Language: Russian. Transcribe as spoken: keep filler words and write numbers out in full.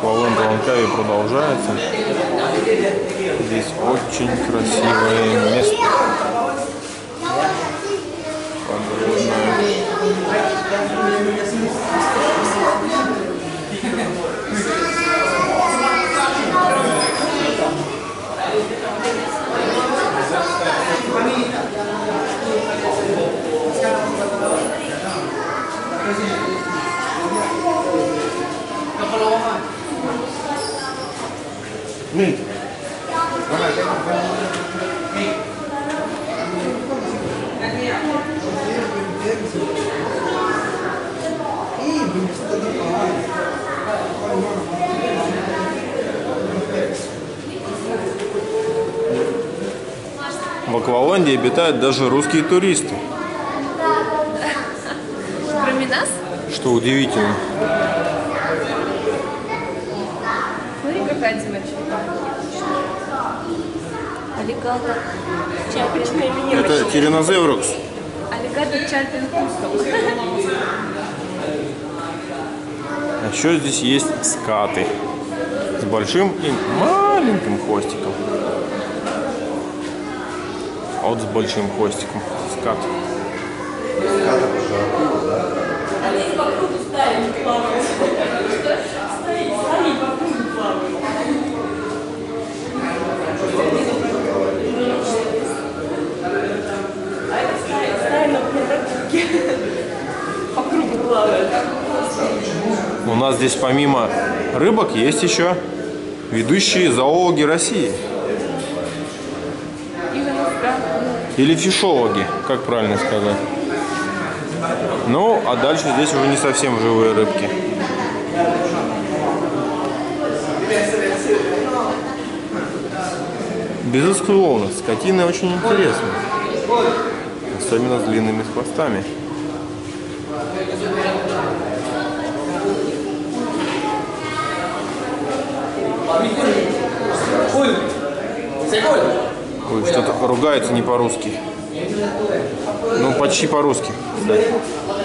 Акваленд в Ланкаве продолжается. Здесь очень красивое место. Подводное. Nih. В Акваланде обитают даже русские туристы. Кроме нас? Что удивительно. Смотри, какая девочка. Аллигатор Чарпин. Это Тиранозаврус. Аллигатор Чарпин Кустов. А еще здесь есть скаты с большим и маленьким хвостиком. А вот с большим хвостиком скат. Они по кругу ставят, плавают. Стоит, стоит, по кругу плавают. А это ставит, ставит на платоке. По кругу плавают. У нас здесь помимо рыбок есть еще ведущие зоологи России. Или фишологи, как правильно сказать. Ну, а дальше здесь уже не совсем живые рыбки. Безусловно, скотины очень интересны. Особенно с длинными хвостами. Ой, что-то ругается не по-русски. Ну, почти по-русски, кстати.